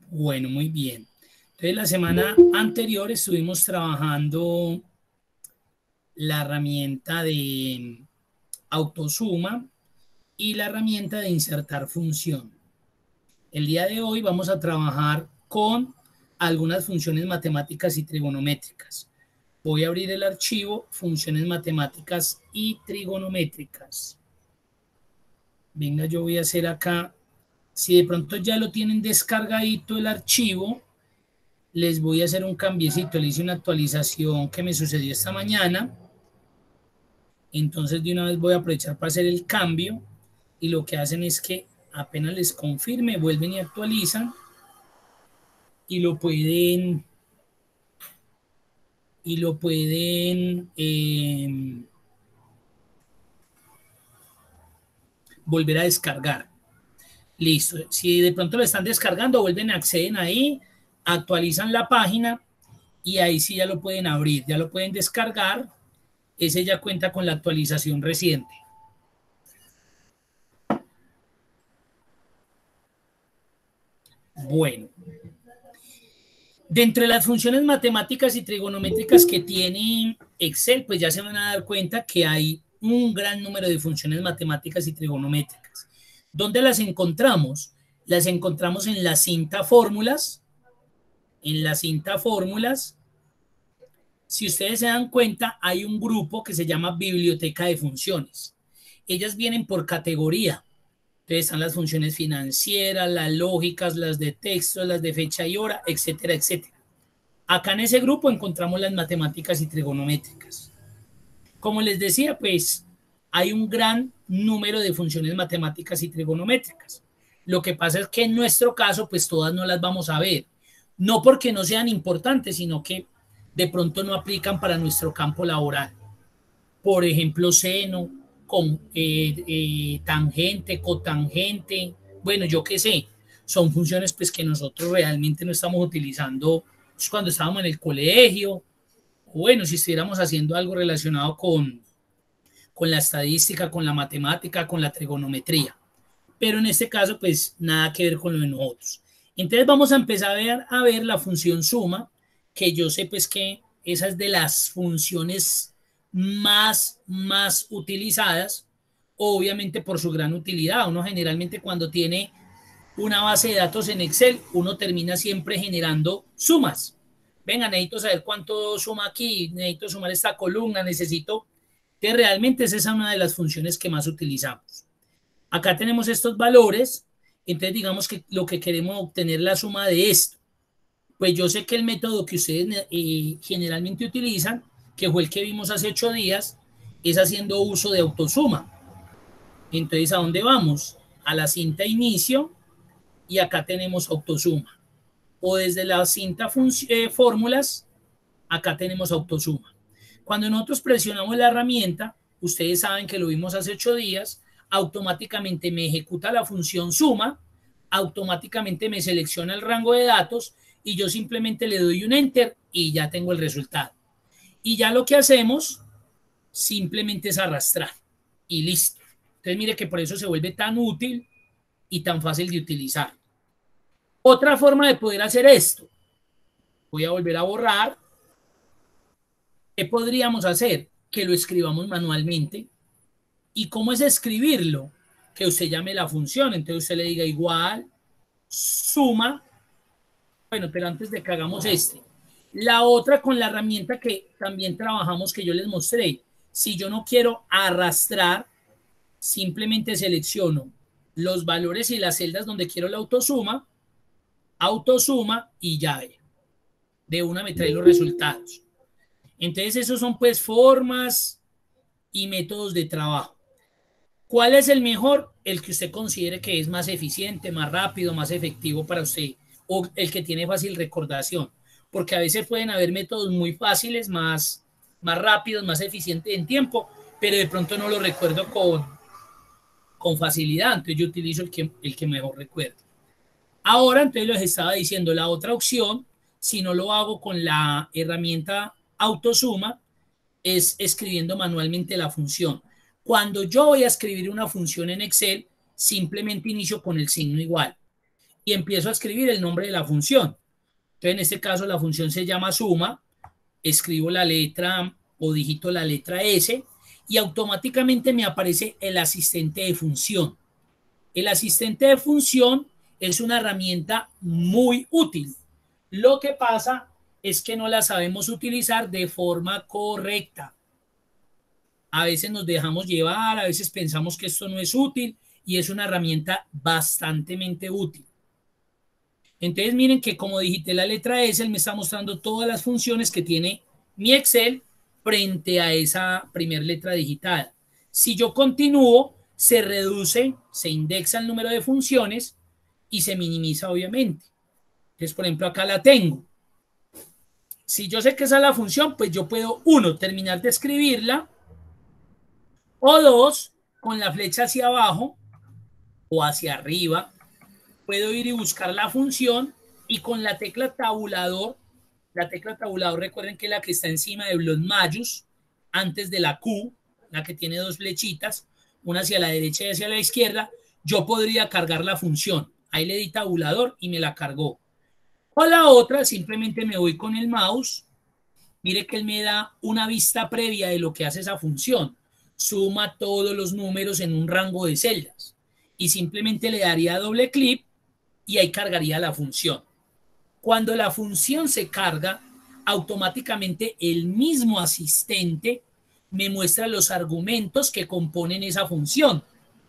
Bueno, muy bien. Entonces, la semana anterior estuvimos trabajando la herramienta de autosuma y la herramienta de insertar función. El día de hoy vamos a trabajar con algunas funciones matemáticas y trigonométricas. Voy a abrir el archivo funciones matemáticas y trigonométricas. Venga, yo voy a hacer acá, si de pronto ya lo tienen descargadito el archivo, les voy a hacer un cambiecito. Le hice una actualización que me sucedió esta mañana. Entonces de una vez voy a aprovechar para hacer el cambio. Y lo que hacen es que apenas les confirme, vuelven y actualizan. Y lo pueden volver a descargar. Listo. Si de pronto lo están descargando, vuelven, acceden ahí, actualizan la página y ahí sí ya lo pueden abrir, ya lo pueden descargar. Ese ya cuenta con la actualización reciente. Bueno, dentro de las funciones matemáticas y trigonométricas que tiene Excel, pues ya se van a dar cuenta que hay un gran número de funciones matemáticas y trigonométricas. ¿Dónde las encontramos? Las encontramos en la cinta fórmulas. En la cinta fórmulas, si ustedes se dan cuenta, hay un grupo que se llama biblioteca de funciones. Ellas vienen por categoría. Entonces están las funciones financieras, las lógicas, las de texto, las de fecha y hora, etcétera, etcétera. Acá en ese grupo encontramos las matemáticas y trigonométricas. Como les decía, pues hay un gran número de funciones matemáticas y trigonométricas. Lo que pasa es que en nuestro caso, pues todas no las vamos a ver. No porque no sean importantes, sino que de pronto no aplican para nuestro campo laboral. Por ejemplo, seno, con tangente, cotangente, bueno, yo qué sé, son funciones pues que nosotros realmente no estamos utilizando pues, cuando estábamos en el colegio, o bueno, si estuviéramos haciendo algo relacionado con la estadística, con la matemática, con la trigonometría. Pero en este caso, pues nada que ver con lo de nosotros. Entonces vamos a empezar a ver la función suma, que yo sé pues que esa es de las funciones más utilizadas, obviamente por su gran utilidad. Uno generalmente cuando tiene una base de datos en Excel, uno termina siempre generando sumas. Venga, necesito saber cuánto suma aquí, necesito sumar esta columna, necesito que realmente esa es una de las funciones que más utilizamos. Acá tenemos estos valores, entonces digamos que lo que queremos obtener la suma de esto. Pues yo sé que el método que ustedes generalmente utilizan, que fue el que vimos hace 8 días, es haciendo uso de autosuma. Entonces, ¿a dónde vamos? A la cinta inicio y acá tenemos autosuma. O desde la cinta fórmulas, acá tenemos autosuma. Cuando nosotros presionamos la herramienta, ustedes saben que lo vimos hace 8 días, automáticamente me ejecuta la función suma, automáticamente me selecciona el rango de datos y yo simplemente le doy un enter y ya tengo el resultado. Y ya lo que hacemos simplemente es arrastrar y listo. Entonces mire que por eso se vuelve tan útil y tan fácil de utilizar. Otra forma de poder hacer esto, voy a volver a borrar. ¿Qué podríamos hacer? Que lo escribamos manualmente. ¿Y cómo es escribirlo? Que usted llame la función, entonces usted le diga igual, suma. Bueno, pero antes de que hagamos la otra con la herramienta que también trabajamos que yo les mostré. Si yo no quiero arrastrar, simplemente selecciono los valores y las celdas donde quiero la autosuma y ya de una me trae los resultados. Entonces, esos son pues formas y métodos de trabajo. ¿Cuál es el mejor? El que usted considere que es más eficiente, más rápido, más efectivo para usted o el que tiene fácil recordación. Porque a veces pueden haber métodos muy fáciles, más rápidos, más eficientes en tiempo, pero de pronto no lo recuerdo con facilidad. Entonces yo utilizo el que mejor recuerdo. Ahora, entonces les estaba diciendo la otra opción, si no lo hago con la herramienta autosuma, es escribiendo manualmente la función. Cuando yo voy a escribir una función en Excel, simplemente inicio con el signo igual. y empiezo a escribir el nombre de la función. Entonces, en este caso, la función se llama suma, escribo la letra o digito la letra S y automáticamente me aparece el asistente de función. El asistente de función es una herramienta muy útil. Lo que pasa es que no la sabemos utilizar de forma correcta. A veces nos dejamos llevar, a veces pensamos que esto no es útil y es una herramienta bastante útil. Entonces miren que como digité la letra S, él me está mostrando todas las funciones que tiene mi Excel frente a esa primera letra digitada. Si yo continúo, se reduce, se indexa el número de funciones y se minimiza obviamente. Entonces, por ejemplo, acá la tengo. Si yo sé que esa es la función, pues yo puedo, uno, terminar de escribirla, o dos, con la flecha hacia abajo o hacia arriba, puedo ir y buscar la función y con la tecla tabulador recuerden que es la que está encima de los mayús, antes de la Q, la que tiene dos flechitas, una hacia la derecha y hacia la izquierda, yo podría cargar la función. Ahí le di tabulador y me la cargó. O la otra, simplemente me voy con el mouse. Mire que él me da una vista previa de lo que hace esa función. Suma todos los números en un rango de celdas. Y simplemente le daría doble clic y ahí cargaría la función. Cuando la función se carga, automáticamente el mismo asistente me muestra los argumentos que componen esa función.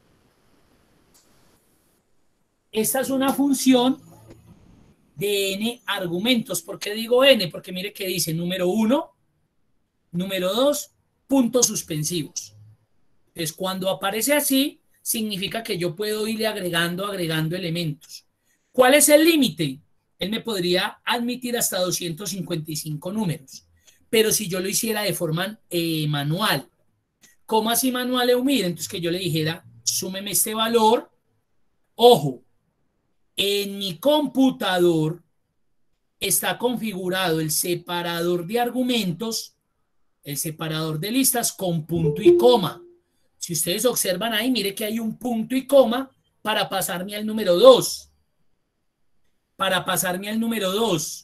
Esta es una función de n argumentos. ¿Por qué digo n? Porque mire que dice número 1, número 2, puntos suspensivos. Entonces, cuando aparece así, significa que yo puedo irle agregando elementos. ¿Cuál es el límite? Él me podría admitir hasta 255 números. Pero si yo lo hiciera de forma manual, ¿cómo así manual, Eumir? Entonces que yo le dijera, súmeme este valor. Ojo, en mi computador está configurado el separador de argumentos, el separador de listas con punto y coma. Si ustedes observan ahí, mire que hay un punto y coma para pasarme al número 2. Para pasarme al número 2.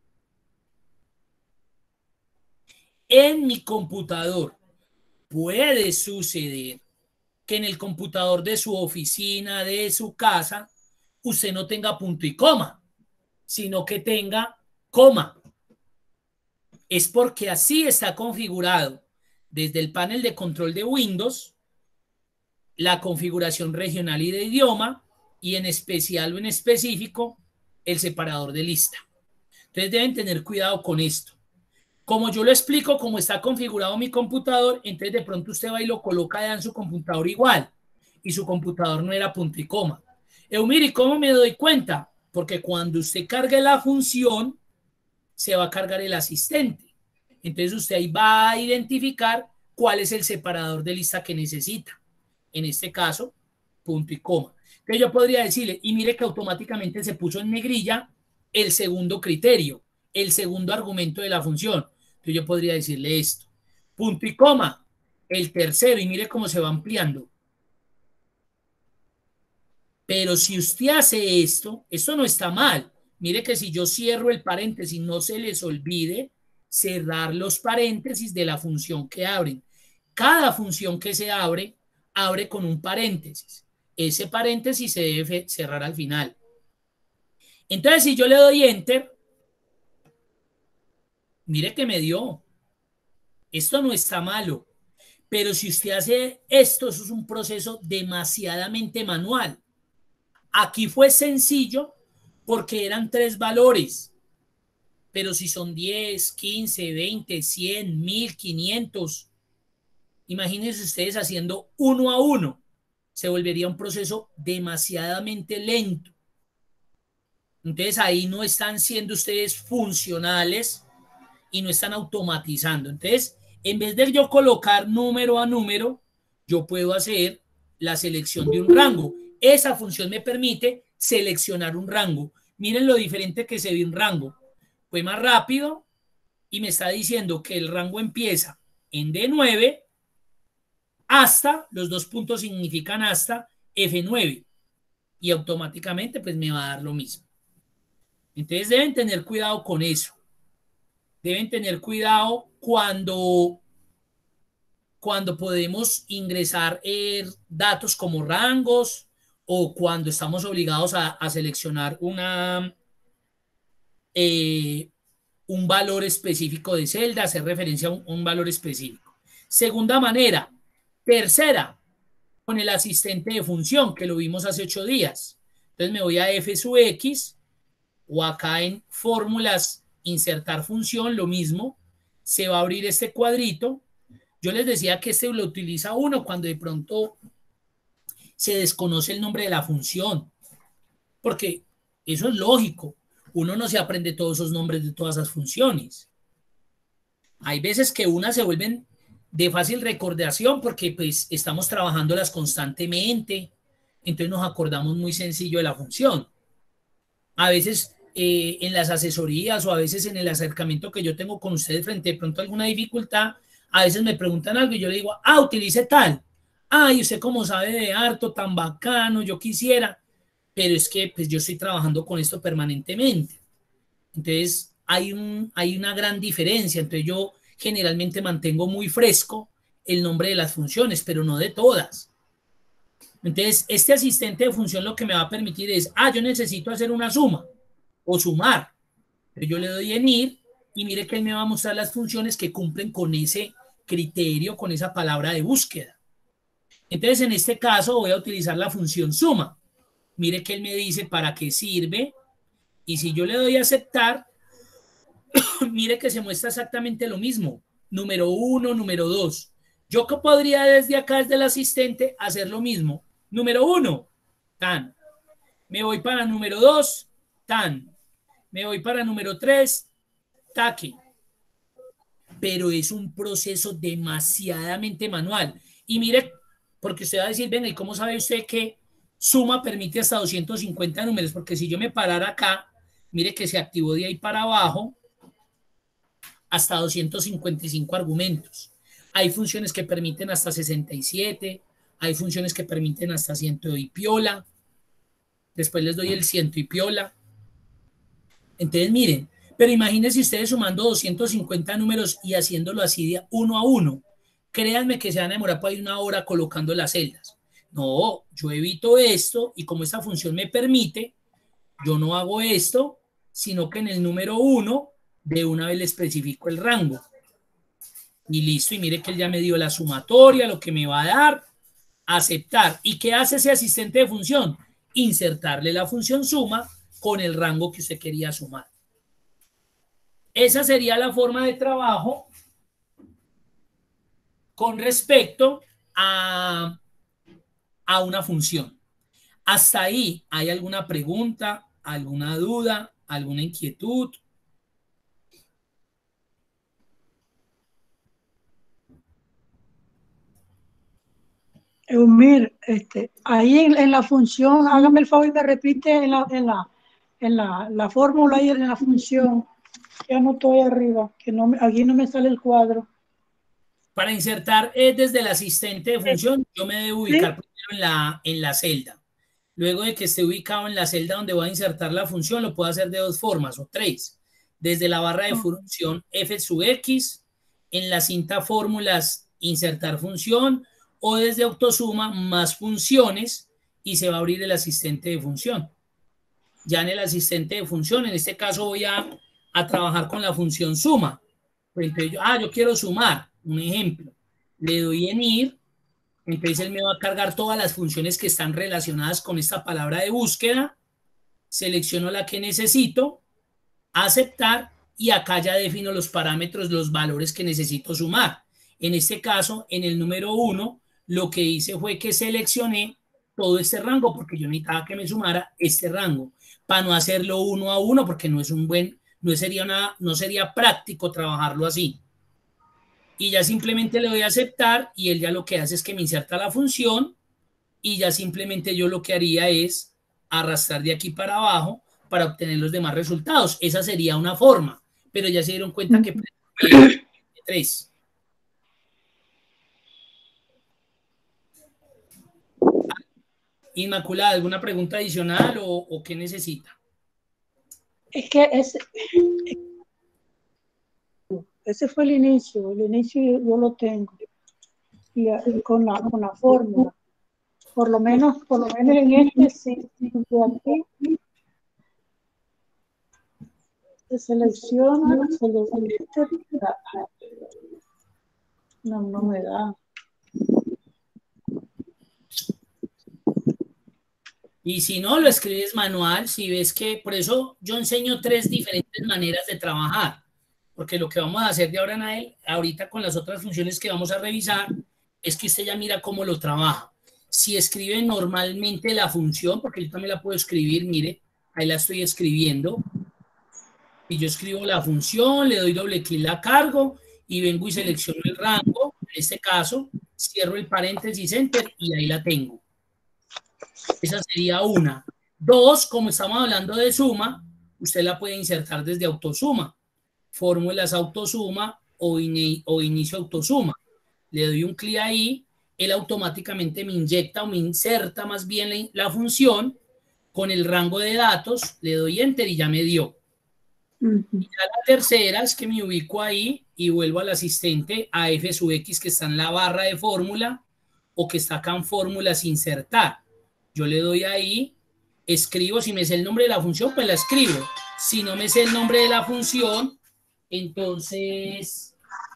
En mi computador puede suceder que en el computador de su oficina, de su casa, usted no tenga punto y coma, sino que tenga coma. Es porque así está configurado desde el panel de control de Windows, la configuración regional y de idioma, y en especial o en específico, el separador de lista. Entonces deben tener cuidado con esto. Como yo lo explico, cómo está configurado mi computador, entonces de pronto usted va y lo coloca ya en su computador igual, y su computador no era punto y coma. Mire, ¿cómo me doy cuenta? Porque cuando usted cargue la función, se va a cargar el asistente. Entonces usted ahí va a identificar cuál es el separador de lista que necesita. En este caso, punto y coma. Entonces yo podría decirle, y mire que automáticamente se puso en negrilla el segundo criterio, el segundo argumento de la función. Entonces yo podría decirle esto, punto y coma, el tercero, y mire cómo se va ampliando. Pero si usted hace esto, esto no está mal. Mire que si yo cierro el paréntesis, no se les olvide cerrar los paréntesis de la función que abren. Cada función que se abre, abre con un paréntesis. Ese paréntesis se debe cerrar al final. Entonces, si yo le doy enter, mire que me dio. Esto no está malo. Pero si usted hace esto, eso es un proceso demasiadamente manual. Aquí fue sencillo porque eran 3 valores. Pero si son 10, 15, 20, 100, 1500, imagínense ustedes haciendo uno a uno. Se volvería un proceso demasiadamente lento. Entonces ahí no están siendo ustedes funcionales y no están automatizando. Entonces, en vez de yo colocar número a número, yo puedo hacer la selección de un rango. Esa función me permite seleccionar un rango. Miren lo diferente que se ve un rango. Fue más rápido y me está diciendo que el rango empieza en D9 hasta, los dos puntos significan hasta F9. y automáticamente pues me va a dar lo mismo. Entonces deben tener cuidado con eso. Deben tener cuidado cuando podemos ingresar datos como rangos o cuando estamos obligados a seleccionar un valor específico de celda, hacer referencia a un valor específico. Segunda manera. Tercera, con el asistente de función, que lo vimos hace 8 días. Entonces me voy a F sub X o acá en fórmulas, insertar función, lo mismo. Se va a abrir este cuadrito. Yo les decía que este lo utiliza uno cuando de pronto se desconoce el nombre de la función, porque eso es lógico. Uno no se aprende todos esos nombres de todas esas funciones. Hay veces que unas se vuelven de fácil recordación porque pues estamos trabajándolas constantemente, entonces nos acordamos muy sencillo de la función. A veces en las asesorías o a veces en el acercamiento que yo tengo con ustedes frente de pronto a alguna dificultad, a veces me preguntan algo y yo le digo, utilice tal. Y usted como sabe de harto, tan bacano, yo quisiera, pero es que pues yo estoy trabajando con esto permanentemente. Entonces hay una gran diferencia. Entonces yo generalmente mantengo muy fresco el nombre de las funciones, pero no de todas. Entonces este asistente de función lo que me va a permitir es, yo necesito hacer una suma o sumar. Entonces yo le doy en ir y mire que él me va a mostrar las funciones que cumplen con ese criterio, con esa palabra de búsqueda. Entonces en este caso voy a utilizar la función suma. Mire que él me dice para qué sirve y si yo le doy a aceptar, mire que se muestra exactamente lo mismo. Número 1, número 2. Yo que podría desde acá, desde el asistente, hacer lo mismo. Número 1, tan. Me voy para número 2, tan. Me voy para número 3, taque. Pero es un proceso demasiadamente manual. Y mire, porque usted va a decir, venga, ¿y cómo sabe usted que suma permite hasta 250 números? Porque si yo me parara acá, mire que se activó de ahí para abajo hasta 255 argumentos. Hay funciones que permiten hasta 67, hay funciones que permiten hasta 100 y piola. Después les doy el 100 y piola. Entonces, miren, pero imagínense ustedes sumando 250 números y haciéndolo así de uno a uno. Créanme que se van a demorar por ahí una hora colocando las celdas. No, yo evito esto y como esta función me permite, yo no hago esto, sino que en el número 1 de una vez le especifico el rango. Y listo, y mire que él ya me dio la sumatoria, lo que me va a dar, aceptar. ¿Y qué hace ese asistente de función? Insertarle la función suma con el rango que usted quería sumar. Esa sería la forma de trabajo con respecto a una función. Hasta ahí, ¿hay alguna pregunta, alguna duda, alguna inquietud? Eumir, ahí en la función, hágame el favor y me repite la fórmula ahí en la función. Ya no estoy arriba, que no, aquí no me sale el cuadro. Para insertar desde el asistente de función, yo me debo ubicar ¿Sí? primero en la celda. Luego de que esté ubicado en la celda donde voy a insertar la función, lo puedo hacer de dos formas o tres. Desde la barra de función F sub X, en la cinta fórmulas insertar función o desde autosuma más funciones y se va a abrir el asistente de función. Ya en el asistente de función, en este caso voy a trabajar con la función suma. Pues entonces yo quiero sumar, un ejemplo. Le doy en ir, entonces él me va a cargar todas las funciones que están relacionadas con esta palabra de búsqueda, selecciono la que necesito, aceptar y acá ya defino los parámetros, los valores que necesito sumar. En este caso, en el número 1, lo que hice fue que seleccioné todo este rango porque yo necesitaba que me sumara este rango para no hacerlo uno a uno porque no sería práctico trabajarlo así. Y ya simplemente le doy a aceptar y él ya lo que hace es que me inserta la función y ya simplemente yo lo que haría es arrastrar de aquí para abajo para obtener los demás resultados. Esa sería una forma, pero ya se dieron cuenta que tres. Inmaculada, ¿alguna pregunta adicional o qué necesita? Es que ese fue el inicio yo lo tengo, y con la fórmula. Por lo menos en este sí, de aquí se selecciona, no me da. Y si no, lo escribes manual, si ves que, por eso yo enseño 3 diferentes maneras de trabajar, porque lo que vamos a hacer de ahora en ahorita con las otras funciones que vamos a revisar, es que usted ya mira cómo lo trabaja. Si escribe normalmente la función, porque yo también la puedo escribir, mire, ahí la estoy escribiendo, y yo escribo la función, le doy doble clic, la cargo, y vengo y selecciono el rango, en este caso, cierro el paréntesis, enter, y ahí la tengo. Esa sería una. 2, como estamos hablando de suma, usted la puede insertar desde autosuma. Fórmulas autosuma o inicio autosuma. Le doy un clic ahí, él automáticamente me inyecta o me inserta más bien la función con el rango de datos, le doy enter y ya me dio. Y ya la tercera es que me ubico ahí y vuelvo al asistente a f sub x que está en la barra de fórmula o que está acá en fórmulas insertar. Yo le doy ahí, escribo, si me sé el nombre de la función, pues la escribo. Si no me sé el nombre de la función, entonces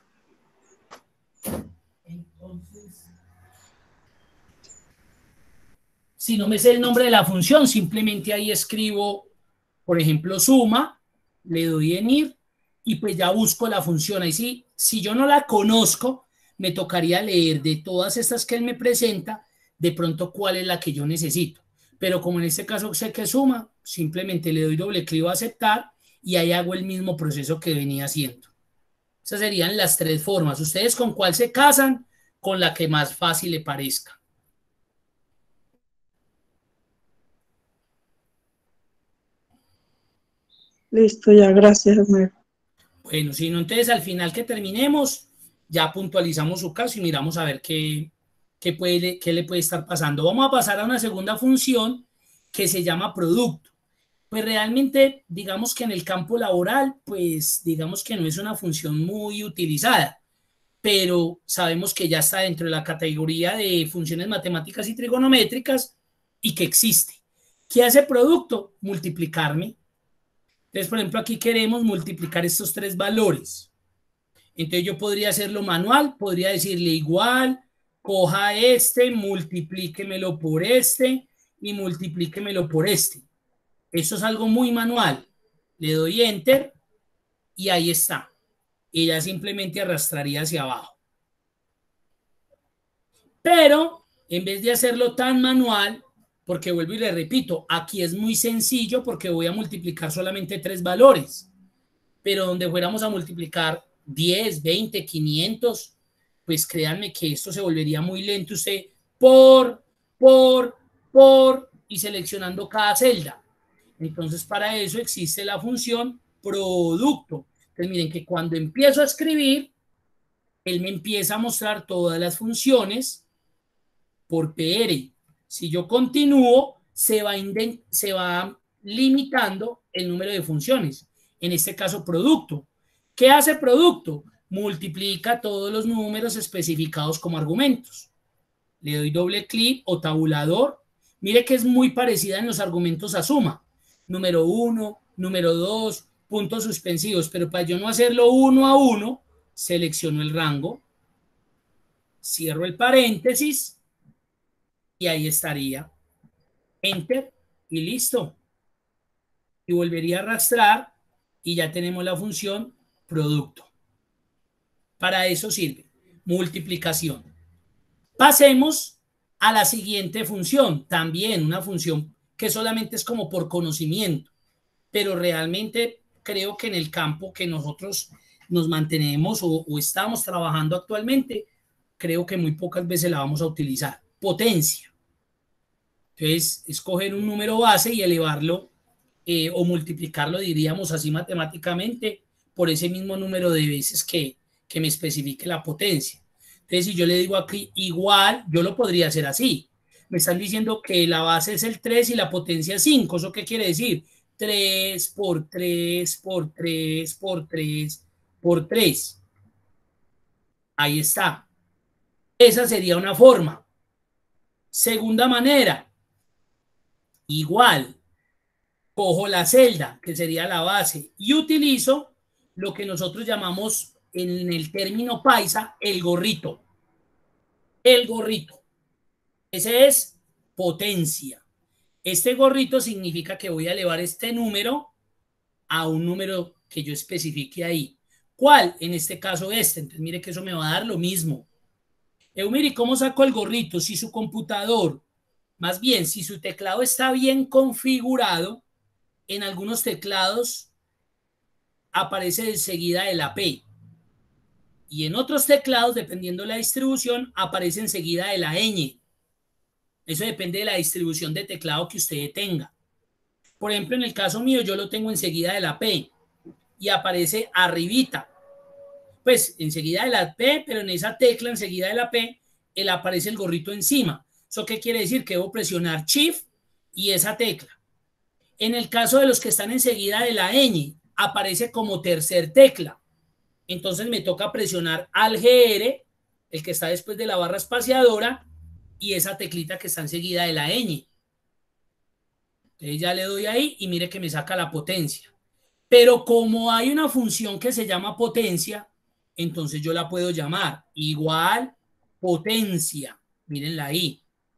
si no me sé el nombre de la función, simplemente ahí escribo, por ejemplo, suma, le doy en ir y pues ya busco la función. Ahí sí, si yo no la conozco, me tocaría leer de todas estas que él me presenta, de pronto cuál es la que yo necesito. Pero como en este caso sé que suma, simplemente le doy doble clic a aceptar y ahí hago el mismo proceso que venía haciendo. Esas serían las 3 formas. ¿Ustedes con cuál se casan? Con la que más fácil le parezca. Listo, ya, gracias, Homero. Bueno, si no, entonces al final que terminemos, ya puntualizamos su caso y miramos a ver qué le puede estar pasando. Vamos a pasar a una segunda función que se llama producto. Pues realmente, digamos que en el campo laboral, pues digamos que no es una función muy utilizada, pero sabemos que ya está dentro de la categoría de funciones matemáticas y trigonométricas y que existe. ¿Qué hace producto? Multiplicarme. Entonces, por ejemplo, aquí queremos multiplicar estos 3 valores. Entonces yo podría hacerlo manual, podría decirle igual, coja este, multiplíquemelo por este y multiplíquemelo por este. Eso es algo muy manual. Le doy enter y ahí está. Y ya simplemente arrastraría hacia abajo. Pero en vez de hacerlo tan manual, porque vuelvo y le repito, aquí es muy sencillo porque voy a multiplicar solamente 3 valores. Pero donde fuéramos a multiplicar 10, 20, 500, pues créanme que esto se volvería muy lento usted por, y seleccionando cada celda. Entonces, para eso existe la función producto. Entonces, miren que cuando empiezo a escribir, él me empieza a mostrar todas las funciones por PR. Si yo continúo, se va limitando el número de funciones. En este caso, producto. ¿Qué hace producto? Multiplica todos los números especificados como argumentos. Le doy doble clic o tabulador. Mire que es muy parecida en los argumentos a suma. Número 1, número 2, puntos suspensivos. Pero para yo no hacerlo uno a uno, selecciono el rango, cierro el paréntesis y ahí estaría. Enter y listo. Y volvería a arrastrar y ya tenemos la función producto. Para eso sirve multiplicación. Pasemos a la siguiente función, también una función que solamente es como por conocimiento, pero realmente creo que en el campo que nosotros nos mantenemos o estamos trabajando actualmente, creo que muy pocas veces la vamos a utilizar. Potencia. Entonces, escoger un número base y elevarlo o multiplicarlo, diríamos así matemáticamente, por ese mismo número de veces que me especifique la potencia. Entonces, si yo le digo aquí igual, yo lo podría hacer así. me están diciendo que la base es el 3 y la potencia es 5. ¿Eso qué quiere decir? 3 por 3 por 3 por 3 por 3. Ahí está. Esa sería una forma. Segunda manera, igual, cojo la celda, que sería la base, y utilizo lo que nosotros llamamos en el término paisa el gorrito. El gorrito. Ese es potencia. Este gorrito significa que voy a elevar este número a un número que yo especifique ahí. ¿Cuál? En este caso este. Entonces mire que eso me va a dar lo mismo. Mire, ¿cómo saco el gorrito? Si su computador, más bien, si su teclado está bien configurado, en algunos teclados aparece enseguida el AP. Y en otros teclados, dependiendo de la distribución, aparece enseguida el ñ. Eso depende de la distribución de teclado que usted tenga. Por ejemplo, en el caso mío, yo lo tengo enseguida de la P y aparece arribita. Pues enseguida de la P, pero en esa tecla enseguida de la P, aparece el gorrito encima. ¿Eso qué quiere decir? Que debo presionar Shift y esa tecla. En el caso de los que están enseguida de la ñ, aparece como tercer tecla. Entonces me toca presionar Alt GR, el que está después de la barra espaciadora, y esa teclita que está enseguida de la ñ. Entonces ya le doy ahí y mire que me saca la potencia. Pero como hay una función que se llama potencia, entonces yo la puedo llamar igual potencia. Mírenla ahí.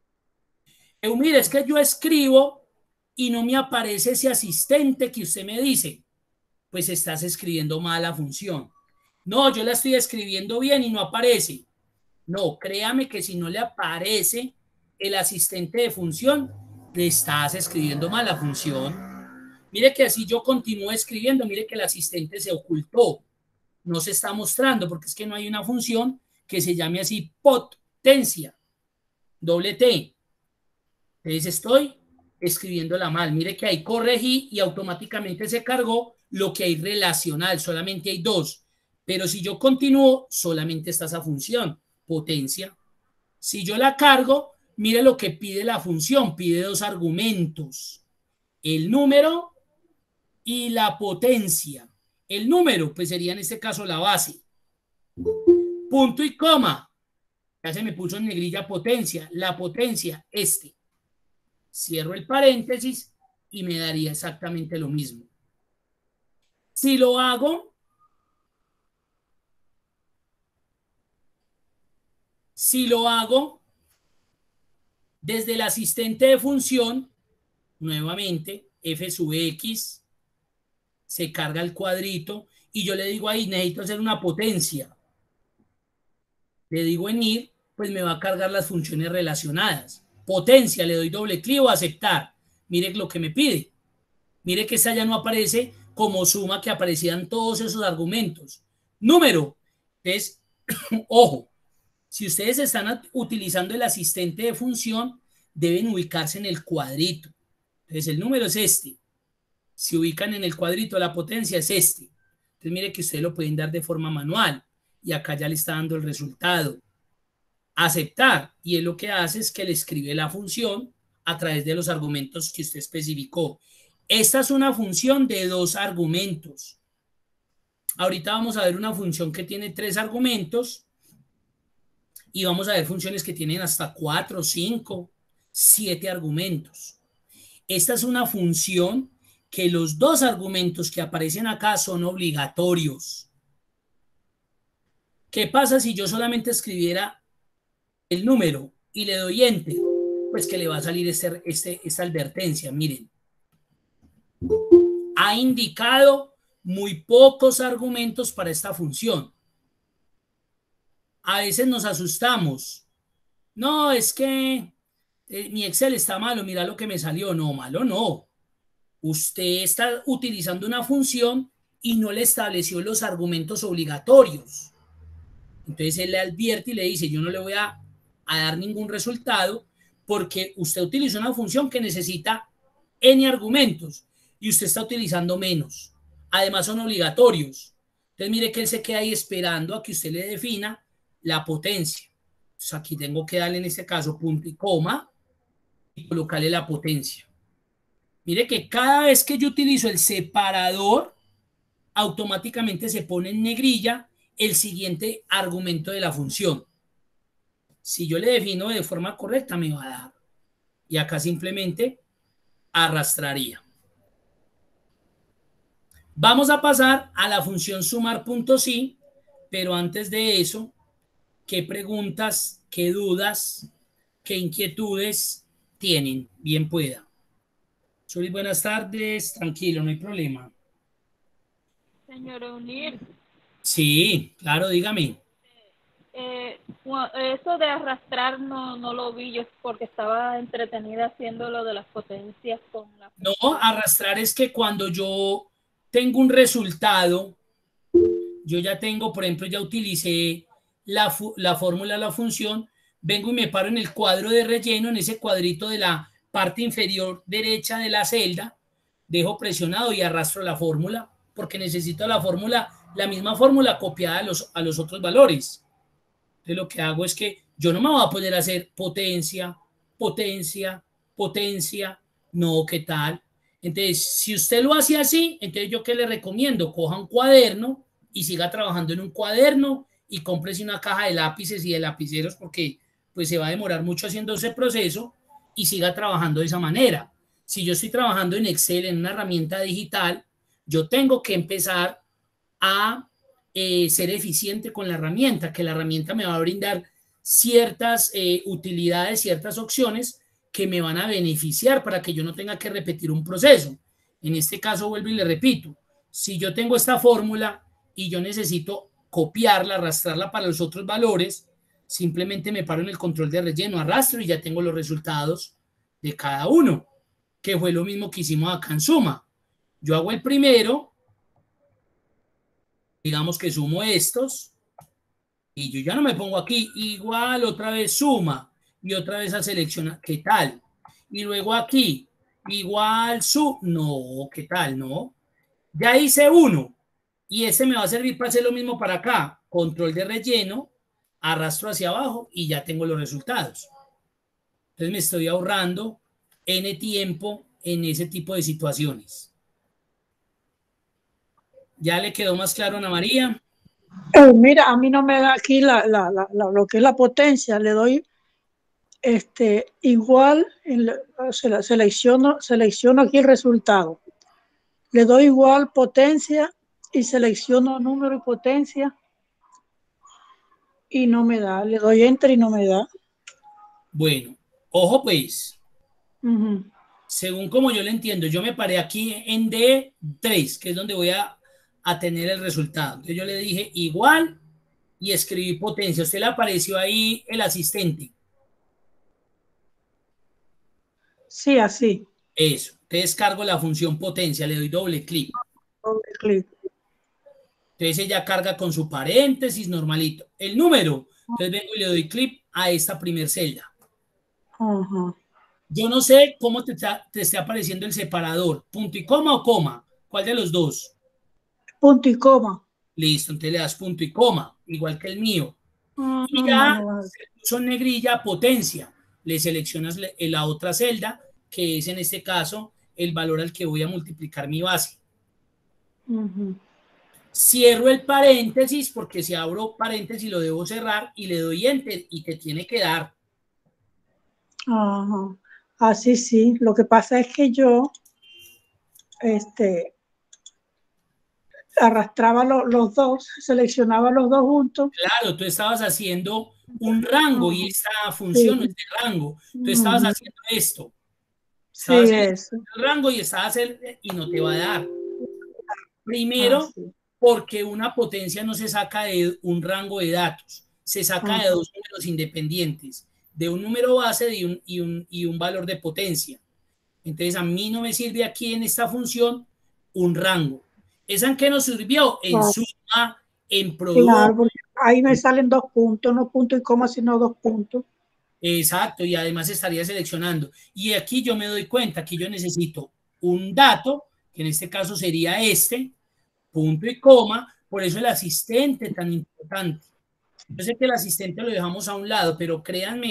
Mire, es que yo escribo y no me aparece ese asistente que usted me dice. Pues estás escribiendo mal la función. No, yo la estoy escribiendo bien y no aparece. No, créame que si no le aparece el asistente de función, le estás escribiendo mal la función. Mire que así yo continúo escribiendo, mire que el asistente se ocultó. No se está mostrando porque es que no hay una función que se llame así potencia. Doble T. Entonces estoy escribiéndola mal. Mire que ahí corregí y automáticamente se cargó lo que hay relacional. Solamente hay dos. Pero si yo continúo, solamente está esa función, potencia. Si yo la cargo, mire lo que pide la función. Pide dos argumentos. El número y la potencia. El número, pues sería en este caso la base. Punto y coma. Ya se me puso en negrilla potencia. La potencia, este. Cierro el paréntesis y me daría exactamente lo mismo. Si lo hago, desde el asistente de función, nuevamente, f sub x, se carga el cuadrito y yo le digo ahí, necesito hacer una potencia. Le digo en ir, pues me va a cargar las funciones relacionadas. Potencia, le doy doble clic o aceptar. Mire lo que me pide. Mire que esta ya no aparece como suma que aparecían todos esos argumentos. Número. Entonces, ojo, si ustedes están utilizando el asistente de función, deben ubicarse en el cuadrito. Entonces, el número es este. Si ubican en el cuadrito, la potencia es este. Entonces, mire que ustedes lo pueden dar de forma manual. Y acá ya le está dando el resultado. Aceptar. Y él lo que hace es que le escribe la función a través de los argumentos que usted especificó. Esta es una función de dos argumentos. Ahorita vamos a ver una función que tiene 3 argumentos y vamos a ver funciones que tienen hasta 4, 5, 7 argumentos. Esta es una función que los 2 argumentos que aparecen acá son obligatorios. ¿Qué pasa si yo solamente escribiera el número y le doy enter? Pues que le va a salir esta advertencia. Miren, ha indicado muy pocos argumentos para esta función. A veces nos asustamos. No, es que mi Excel está malo, mira lo que me salió. No, malo no. Usted está utilizando una función y no le estableció los argumentos obligatorios. Entonces él le advierte y le dice, yo no le voy a dar ningún resultado porque usted utiliza una función que necesita n argumentos y usted está utilizando menos. Además son obligatorios. Entonces mire que él se queda ahí esperando a que usted le defina la potencia. Entonces aquí tengo que darle en este caso punto y coma y colocarle la potencia. Mire que cada vez que yo utilizo el separador, automáticamente se pone en negrilla el siguiente argumento de la función. Si yo le defino de forma correcta, me va a dar. Y acá simplemente arrastraría. Vamos a pasar a la función sumar.si, pero antes de eso, ¿qué preguntas, qué dudas, qué inquietudes tienen? Bien pueda. Soy buenas tardes, tranquilo, no hay problema. Señor Unir. Sí, claro, dígame. Eso de arrastrar no lo vi yo porque estaba entretenida haciendo lo de las potencias con la... No, arrastrar es que cuando yo tengo un resultado, yo ya tengo, por ejemplo, ya utilicé la fórmula, la función, vengo y me paro en el cuadro de relleno, en ese cuadrito de la parte inferior derecha de la celda, dejo presionado y arrastro la fórmula, porque necesito la fórmula, la misma fórmula copiada a los otros valores. Entonces lo que hago es que yo no me voy a poder hacer potencia, potencia, potencia, no, ¿qué tal? Entonces, si usted lo hace así, entonces yo qué le recomiendo, coja un cuaderno y siga trabajando en un cuaderno y cómprese una caja de lápices y de lapiceros porque pues se va a demorar mucho haciendo ese proceso y siga trabajando de esa manera. Si yo estoy trabajando en Excel, en una herramienta digital, yo tengo que empezar a ser eficiente con la herramienta, que la herramienta me va a brindar ciertas utilidades, ciertas opciones que me van a beneficiar para que yo no tenga que repetir un proceso. En este caso, vuelvo y le repito, si yo tengo esta fórmula y yo necesito copiarla, arrastrarla para los otros valores, simplemente me paro en el control de relleno, arrastro y ya tengo los resultados de cada uno, que fue lo mismo que hicimos acá en suma. Yo hago el primero, digamos que sumo estos, y yo ya no me pongo aquí, igual otra vez suma, y otra vez a seleccionar, ¿qué tal? Y luego aquí, igual no, ¿qué tal? No. Ya hice uno, y ese me va a servir para hacer lo mismo para acá, control de relleno, arrastro hacia abajo y ya tengo los resultados. Entonces me estoy ahorrando N tiempo en ese tipo de situaciones. ¿Ya le quedó más claro, Ana María? Mira, a mí no me da aquí lo que es la potencia, le doy igual, selecciono aquí el resultado, le doy igual potencia y selecciono número y potencia y no me da, le doy enter y no me da. Bueno, ojo pues, según como yo le entiendo, yo me paré aquí en D3, que es donde voy a tener el resultado. Entonces yo le dije igual y escribí potencia. ¿Usted le apareció ahí el asistente? Sí, así. Eso. Te descargo la función potencia, le doy doble clic. Doble clic. Entonces ella carga con su paréntesis normalito. El número, entonces vengo y le doy clic a esta primer celda. Yo no sé cómo te esté apareciendo el separador, punto y coma o coma. ¿Cuál de los dos? Punto y coma. Listo, entonces le das punto y coma, igual que el mío. Y ya se puso en negrilla potencia. Le seleccionas la otra celda, que es en este caso el valor al que voy a multiplicar mi base. Cierro el paréntesis porque si abro paréntesis lo debo cerrar y le doy enter y te tiene que dar. Así sí. Lo que pasa es que yo arrastraba los dos, seleccionaba los dos juntos. Claro, tú estabas haciendo un rango y esta función es de rango. Tú estabas haciendo esto. Estabas haciendo el rango y y no te va a dar. Primero, porque una potencia no se saca de un rango de datos, se saca de dos números independientes, de un número base y un valor de potencia. Entonces, a mí no me sirve aquí en esta función un rango. ¿Esa en qué nos sirvió? En suma, en producto. Claro, porque ahí me salen 2 puntos, no punto y coma, sino 2 puntos. Exacto, y además estaría seleccionando. Y aquí yo me doy cuenta que yo necesito un dato, que en este caso sería punto y coma, por eso el asistente tan importante. Yo sé que el asistente lo dejamos a un lado, pero créanme,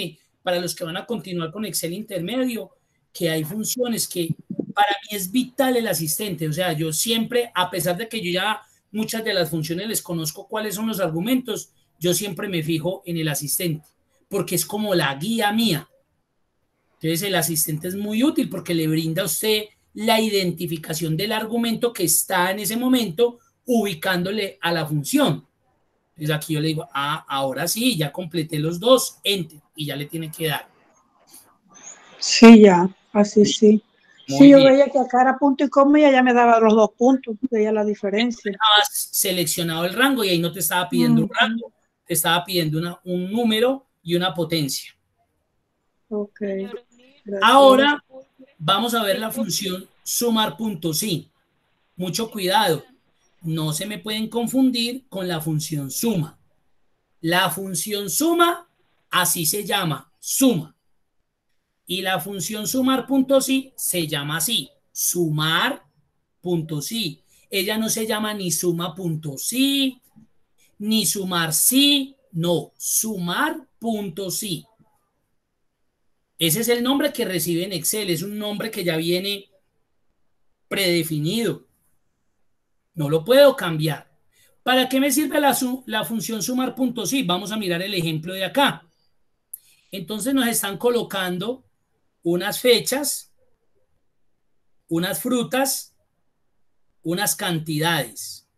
para los que van a continuar con Excel intermedio, que hay funciones que para mí es vital el asistente. O sea, yo siempre, a pesar de que yo ya muchas de las funciones les conozco cuáles son los argumentos, yo siempre me fijo en el asistente, porque es como la guía mía. Entonces el asistente es muy útil porque le brinda a usted la identificación del argumento que está en ese momento ubicándole a la función. Entonces aquí yo le digo, ahora sí, ya completé los dos, enter, y ya le tiene que dar. Sí, ya, así sí. Muy Sí, yo bien. veía que acá era punto y coma y ya me daba los 2 puntos, veía la diferencia. Estabas seleccionado el rango y ahí no te estaba pidiendo un rango, te estaba pidiendo un número y una potencia. Ok. Señor Gracias. Ahora vamos a ver la función sumar punto sí. Mucho cuidado, no se me pueden confundir con la función suma. La función suma, así se llama, suma. Y la función sumar punto sí se llama así, sumar punto sí. Ella no se llama ni suma punto sí, ni sumar sí, no, sumar punto sí. Ese es el nombre que recibe en Excel, es un nombre que ya viene predefinido. No lo puedo cambiar. ¿Para qué me sirve la función sumar punto sí? Vamos a mirar el ejemplo de acá. Entonces nos están colocando unas fechas, unas frutas, unas cantidades.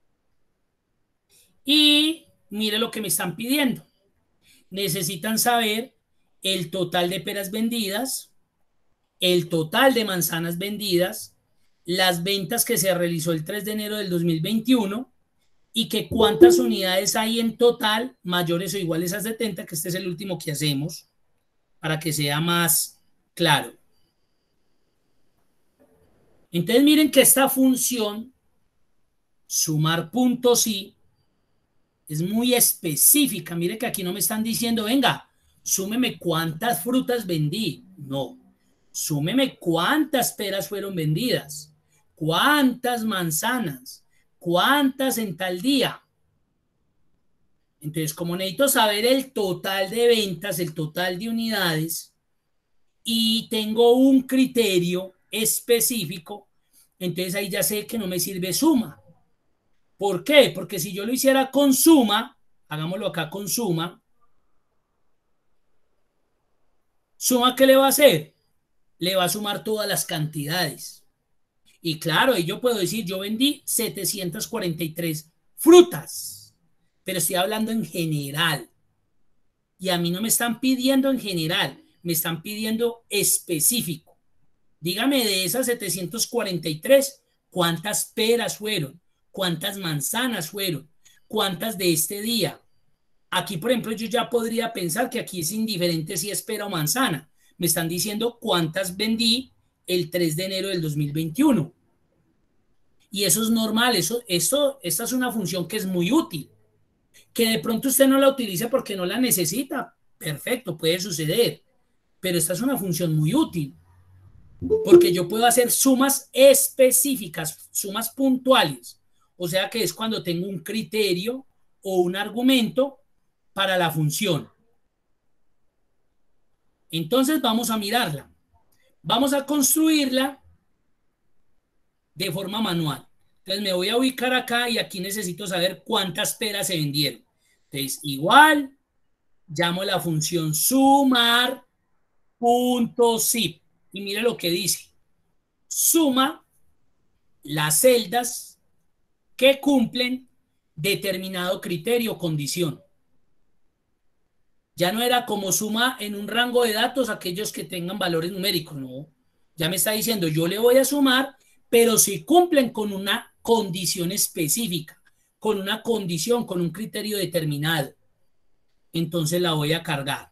Y mire lo que me están pidiendo. Necesitan saber el total de peras vendidas, el total de manzanas vendidas, las ventas que se realizó el 3 de enero del 2021 y que cuántas unidades hay en total mayores o iguales a 70, que este es el último que hacemos para que sea más claro. Entonces miren que esta función sumar puntos y es muy específica. Mire que aquí no me están diciendo, venga, súmeme cuántas frutas vendí. No, súmeme cuántas peras fueron vendidas, cuántas manzanas, cuántas en tal día. Entonces, como necesito saber el total de ventas, el total de unidades, y tengo un criterio específico, entonces ahí ya sé que no me sirve suma. ¿Por qué? Porque si yo lo hiciera con suma, hagámoslo acá con suma, ¿suma qué le va a hacer? Le va a sumar todas las cantidades. Y claro, ahí yo puedo decir, yo vendí 743 frutas, pero estoy hablando en general. Y a mí no me están pidiendo en general, me están pidiendo específico. Dígame de esas 743, ¿cuántas peras fueron? ¿Cuántas manzanas fueron? ¿Cuántas de este día? Aquí, por ejemplo, yo ya podría pensar que aquí es indiferente si es pera o manzana. Me están diciendo cuántas vendí el 3 de enero del 2021. Y eso es normal, esta es una función que es muy útil. Que de pronto usted no la utilice porque no la necesita, perfecto, puede suceder. Pero esta es una función muy útil porque yo puedo hacer sumas específicas, sumas puntuales. O sea que es cuando tengo un criterio o un argumento para la función. Entonces vamos a mirarla. Vamos a construirla de forma manual. Entonces me voy a ubicar acá y aquí necesito saber cuántas peras se vendieron. Entonces igual, llamo la función sumar punto zip y mire lo que dice. Suma las celdas que cumplen determinado criterio o condición. Ya no era como suma en un rango de datos aquellos que tengan valores numéricos, no. Ya me está diciendo, yo le voy a sumar, pero si cumplen con una condición específica, con una condición, con un criterio determinado, entonces la voy a cargar.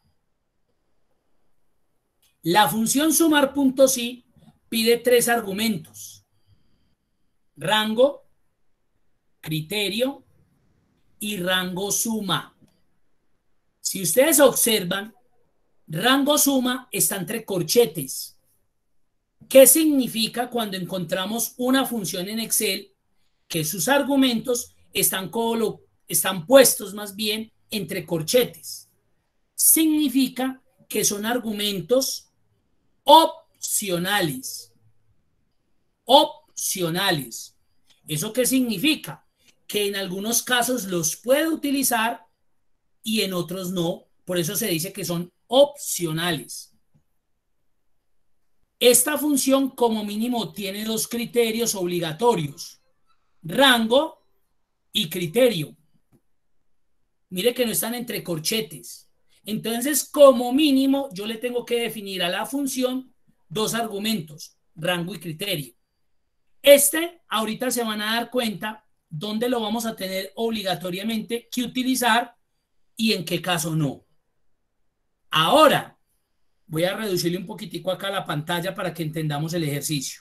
La función sumar punto sí pide 3 argumentos: rango, criterio y rango suma. Si ustedes observan, rango suma está entre corchetes. ¿Qué significa cuando encontramos una función en Excel que sus argumentos están puestos más bien entre corchetes? Significa que son argumentos opcionales. Opcionales. ¿Eso qué significa? Que en algunos casos los puede utilizar y en otros no. Por eso se dice que son opcionales. Esta función como mínimo tiene dos criterios obligatorios: rango y criterio. Mire que no están entre corchetes. Entonces, como mínimo, yo le tengo que definir a la función dos argumentos: rango y criterio. Ahorita se van a dar cuenta dónde lo vamos a tener obligatoriamente que utilizar y en qué caso no. Ahora, voy a reducirle un poquitico acá la pantalla para que entendamos el ejercicio.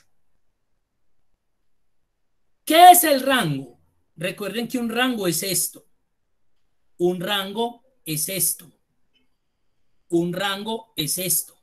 ¿Qué es el rango? Recuerden que un rango es esto. Un rango es esto. Un rango es esto.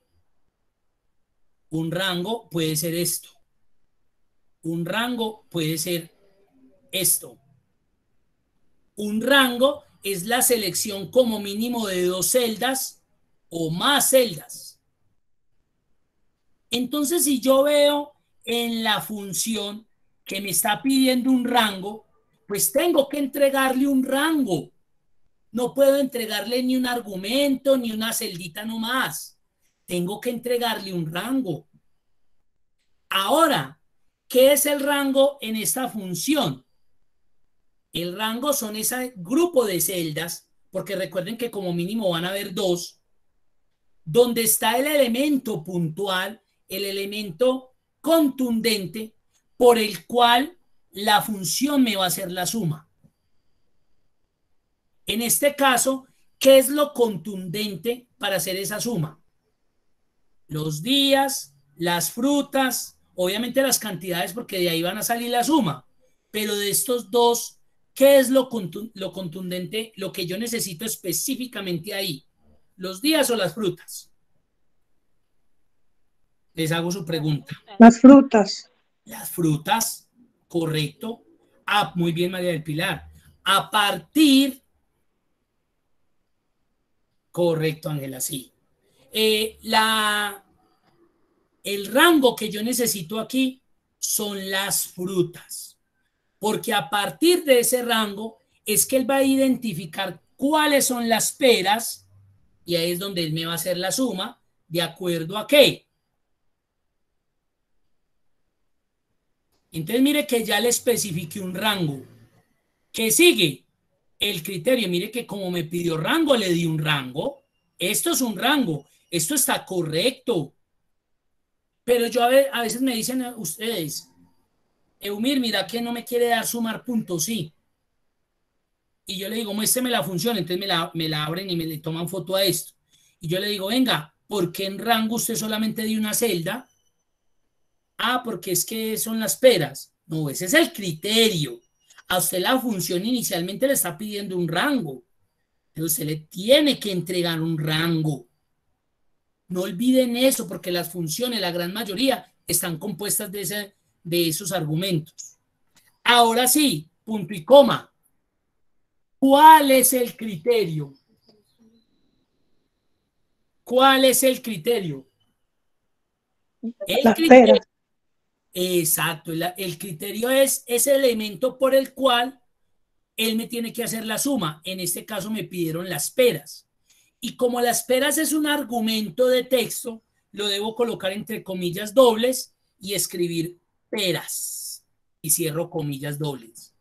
Un rango puede ser esto. Un rango puede ser esto. Un rango es la selección como mínimo de dos celdas o más celdas. Entonces, si yo veo en la función que me está pidiendo un rango, pues tengo que entregarle un rango. No puedo entregarle ni un argumento ni una celdita nomás. Tengo que entregarle un rango. Ahora, ¿qué es el rango en esta función? El rango son ese grupo de celdas, porque recuerden que como mínimo van a haber dos, donde está el elemento puntual, el elemento contundente, por el cual la función me va a hacer la suma. En este caso, ¿qué es lo contundente para hacer esa suma? Los días, las frutas, obviamente las cantidades, porque de ahí van a salir la suma. Pero de estos dos, ¿qué es lo contundente, lo que yo necesito específicamente ahí? ¿Los días o las frutas? Les hago su pregunta. Las frutas. Las frutas, correcto. Ah, muy bien, María del Pilar. A partir... Correcto, Ángela, sí. El rango que yo necesito aquí son las frutas, porque a partir de ese rango es que él va a identificar cuáles son las peras y ahí es donde él me va a hacer la suma de acuerdo a qué. Entonces mire que ya le especifique un rango. ¿Qué sigue? El criterio. Mire que como me pidió rango, le di un rango. Esto es un rango. Esto está correcto. Pero yo a veces me dicen ustedes, Eumir, mira que no me quiere dar sumar puntos, sí. Y yo le digo, muéstreme la función. Entonces me la abren y me le toman foto a esto. Y yo le digo, venga, ¿por qué en rango usted solamente dio una celda? Ah, porque es que son las peras. No, ese es el criterio. A usted la función inicialmente le está pidiendo un rango. Entonces usted le tiene que entregar un rango. No olviden eso, porque las funciones, la gran mayoría, están compuestas de esos argumentos. Ahora sí, punto y coma. ¿Cuál es el criterio? ¿Cuál es el criterio? Las peras. Exacto, el criterio es ese elemento por el cual él me tiene que hacer la suma. En este caso me pidieron las peras. Y como las peras es un argumento de texto, lo debo colocar entre comillas dobles y escribir peras. Y cierro comillas dobles.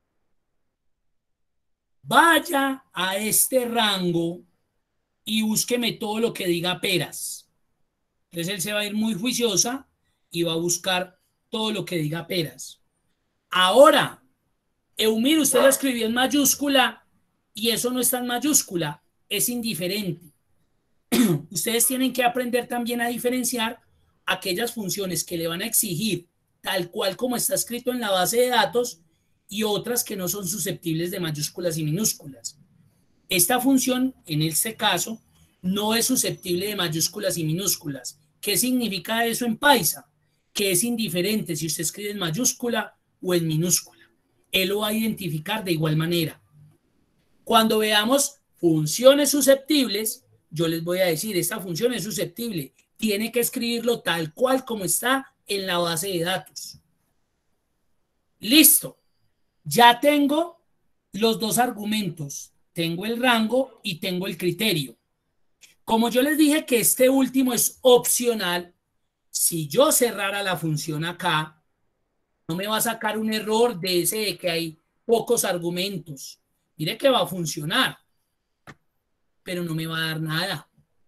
Vaya a este rango y búsqueme todo lo que diga peras. Entonces él se va a ir muy juiciosa y va a buscar todo lo que diga peras. Ahora, Eumir, usted lo escribió en mayúscula y eso no está en mayúscula, es indiferente. Ustedes tienen que aprender también a diferenciar aquellas funciones que le van a exigir tal cual como está escrito en la base de datos y otras que no son susceptibles de mayúsculas y minúsculas. Esta función, en este caso, no es susceptible de mayúsculas y minúsculas. ¿Qué significa eso en paisa? Que es indiferente si usted escribe en mayúscula o en minúscula. Él lo va a identificar de igual manera. Cuando veamos funciones susceptibles, yo les voy a decir, esta función es susceptible. Tiene que escribirlo tal cual como está en la base de datos. Listo. Ya tengo los dos argumentos. Tengo el rango y tengo el criterio. Como yo les dije que este último es opcional, si yo cerrara la función acá, no me va a sacar un error de ese de que hay pocos argumentos. Mire que va a funcionar, pero no me va a dar nada.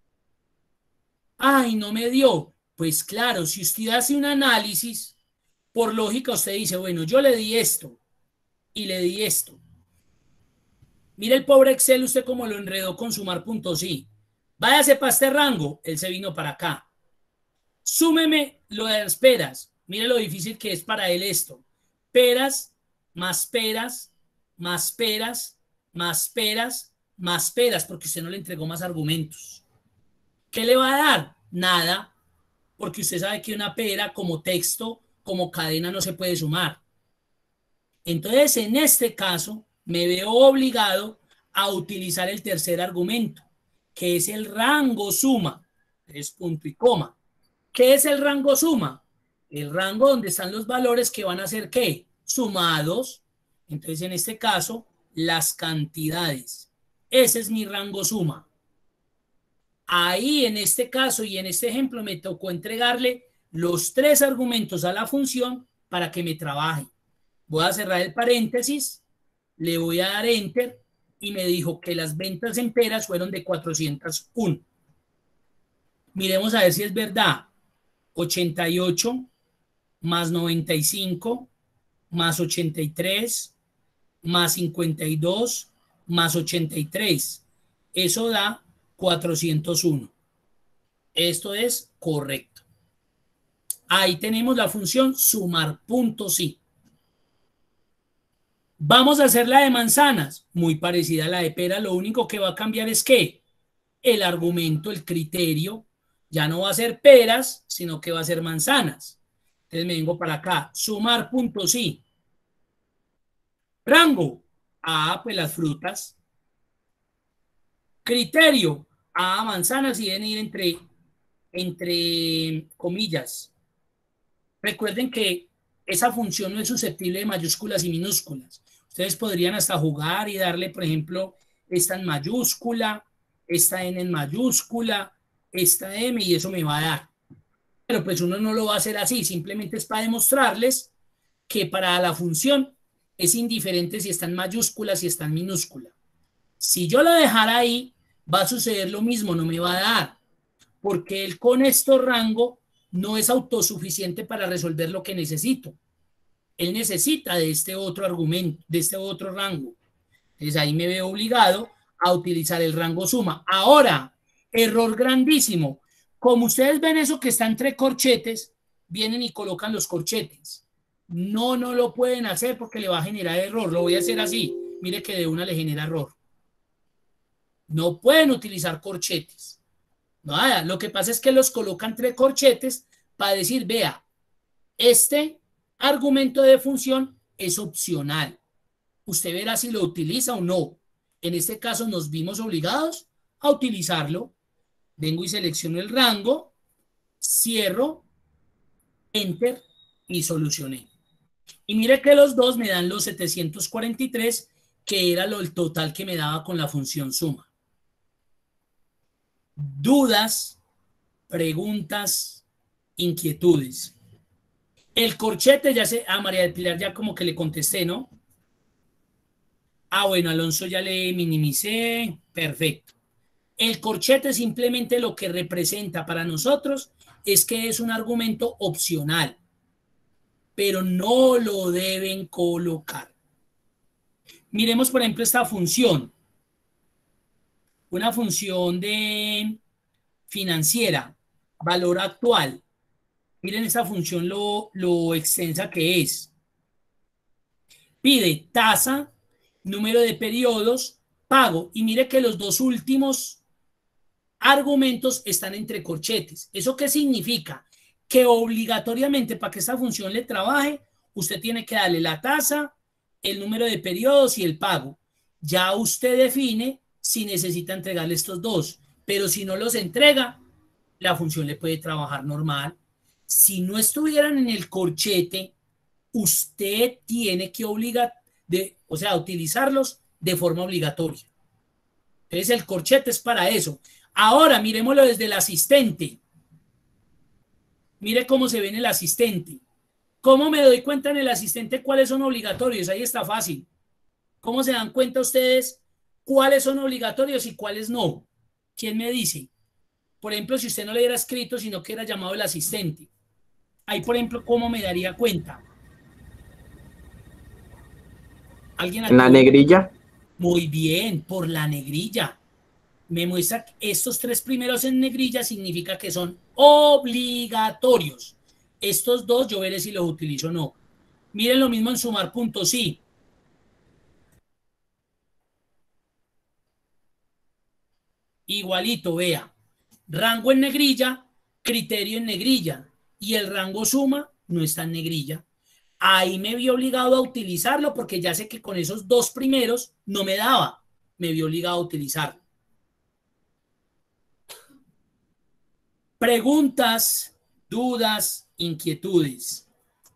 Ay, no me dio. Pues claro, si usted hace un análisis, por lógica usted dice, bueno, yo le di esto y le di esto. Mire el pobre Excel, usted cómo lo enredó con sumar.si. Váyase para este rango, él se vino para acá. Súmeme lo de las peras. Mire lo difícil que es para él esto. Peras, más peras, más peras, más peras, más peras, porque usted no le entregó más argumentos. ¿Qué le va a dar? Nada, porque usted sabe que una pera como texto, como cadena no se puede sumar. Entonces, en este caso, me veo obligado a utilizar el tercer argumento, que es el rango suma. Es punto y coma. ¿Qué es el rango suma? El rango donde están los valores que van a ser ¿qué? Sumados. Entonces, en este caso, las cantidades. Ese es mi rango suma. Ahí, en este caso y en este ejemplo, me tocó entregarle los tres argumentos a la función para que me trabaje. Voy a cerrar el paréntesis, le voy a dar enter y me dijo que las ventas en peras fueron de 401. Miremos a ver si es verdad. 88 más 95 más 83 más 52 más 83. Eso da 401. Esto es correcto. Ahí tenemos la función sumar.si. Vamos a hacer la de manzanas, muy parecida a la de pera. Lo único que va a cambiar es que el argumento, el criterio, ya no va a ser peras, sino que va a ser manzanas. Entonces me vengo para acá, sumar.si. Rango, pues las frutas. Criterio, manzanas, y deben ir entre comillas. Recuerden que esa función no es susceptible de mayúsculas y minúsculas. Ustedes podrían hasta jugar y darle, por ejemplo, esta en mayúscula, esta N en mayúscula, esta M, y eso me va a dar. Pero pues uno no lo va a hacer así, simplemente es para demostrarles que para la función es indiferente si está en mayúscula, si está en minúscula. Si yo la dejara ahí, va a suceder lo mismo, no me va a dar, porque él con esto rango no es autosuficiente para resolver lo que necesito. Él necesita de este otro argumento, de este otro rango. Entonces ahí me veo obligado a utilizar el rango suma. Ahora, error grandísimo. Como ustedes ven eso que está entre corchetes, vienen y colocan los corchetes. No lo pueden hacer porque le va a generar error. Lo voy a hacer así. Mire que de una le genera error. No pueden utilizar corchetes. Nada, lo que pasa es que los colocan entre corchetes para decir, vea, este argumento de función es opcional. Usted verá si lo utiliza o no. En este caso nos vimos obligados a utilizarlo. Vengo y selecciono el rango, cierro, enter y solucioné. Y mire que los dos me dan los 743, que era el total que me daba con la función suma. Dudas, preguntas, inquietudes. El corchete ya se... María del Pilar ya como que le contesté, ¿no? Bueno, Alonso ya le minimicé. Perfecto. El corchete simplemente lo que representa para nosotros es que es un argumento opcional, pero no lo deben colocar. Miremos, por ejemplo, esta función. Una función de financiera, valor actual. Miren esta función lo extensa que es. Pide tasa, número de periodos, pago. Y mire que los dos últimos argumentos están entre corchetes. ¿Eso qué significa? Que obligatoriamente para que esta función le trabaje, usted tiene que darle la tasa, el número de periodos y el pago. Ya usted define si necesita entregarle estos dos. Pero si no los entrega, la función le puede trabajar normal. Si no estuvieran en el corchete, usted tiene que utilizarlos de forma obligatoria. Entonces el corchete es para eso. Ahora miremoslo desde el asistente. Mire cómo se ve en el asistente. ¿Cómo me doy cuenta en el asistente cuáles son obligatorios? Ahí está fácil. ¿Cómo se dan cuenta ustedes cuáles son obligatorios y cuáles no? ¿Quién me dice? Por ejemplo, si usted no le hubiera escrito, sino que era llamado el asistente. Ahí, por ejemplo, ¿cómo me daría cuenta? ¿Alguien En la negrilla. Muy bien, por la negrilla. Me muestra que estos tres primeros en negrilla significa que son obligatorios. Estos dos yo veré si los utilizo o no. Miren lo mismo en sumar puntos, sí. Igualito, vea. Rango en negrilla, criterio en negrilla. Y el rango suma no está en negrilla. Ahí me vi obligado a utilizarlo porque ya sé que con esos dos primeros no me daba. Me vi obligado a utilizarlo. Preguntas, dudas, inquietudes.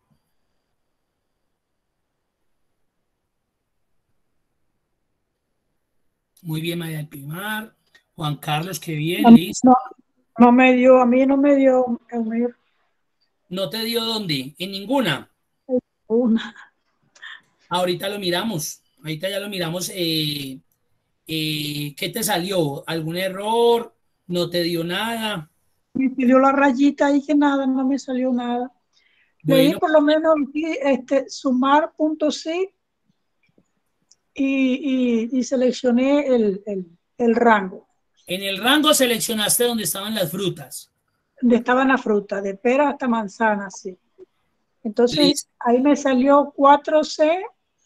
Muy bien, María del Pilar. Juan Carlos, qué bien, listo. No me dio, a mí no me dio ¿No te dio dónde? En ninguna. una. Ahorita lo miramos. Ahorita ya lo miramos. ¿Qué te salió? ¿Algún error? ¿No te dio nada? Me pidió la rayita y que nada, no me salió nada. Le di Bueno, por lo menos sumar puntos sí y seleccioné el rango. en el rango seleccionaste donde estaban las frutas. Donde estaban las frutas, de pera hasta manzana, sí. Entonces Listo. ahí me salió 4C,